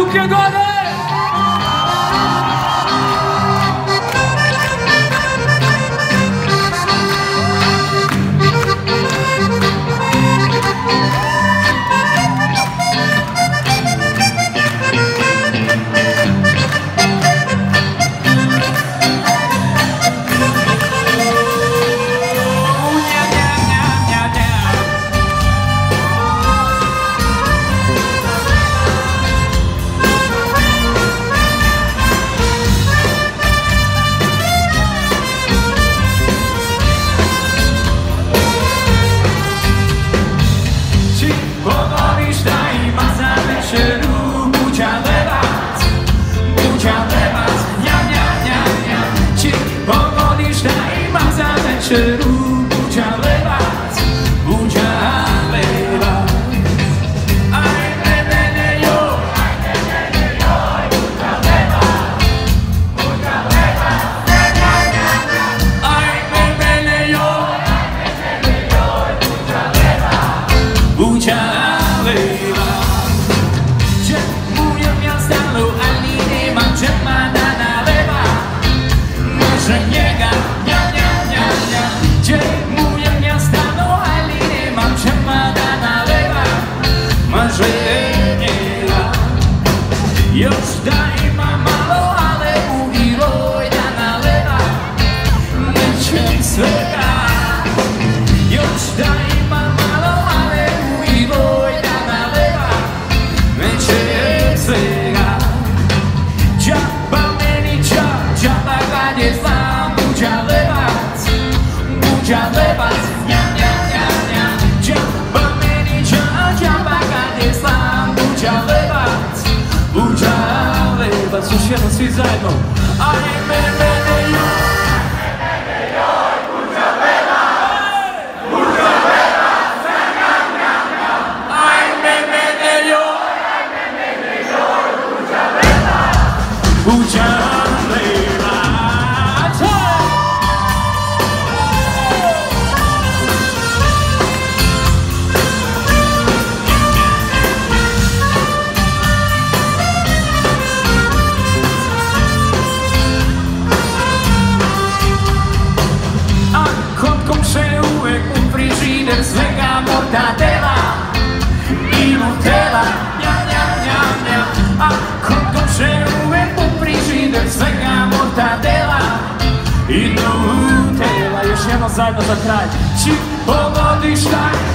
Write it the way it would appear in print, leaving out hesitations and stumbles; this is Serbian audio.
ruke gore! Buďa levác, buďa levác. Aj mene joj, buďa levác, buďa levác. Aj mene joj, buďa levác, buďa levác. Že budem ja stále ani nemám, že ma dá na levác. Może niega, już daj ma malo, ale uwiroj da nalewa, mycie swega. Już daj ma malo, ale uwiroj da nalewa, mycie swega. Dziaba meni dziaba ganie znam, buďa lewac, buďa lewac, nia, nia, nia, nia. Dziaba meni dziaba ganie znam, buďa lewac, buďa lewac. Už jedno svi zajedno. Aj mene joj, buďa levac, buďa levac, aj mene joj, buďa levac, buďa levac. Svega mortadela i Nutella, nja, nja, nja, nja. A kod dođe uvek u frižider svega mortadela i Nutella. Još jedno zajedno za kraj. Či pogodiš taj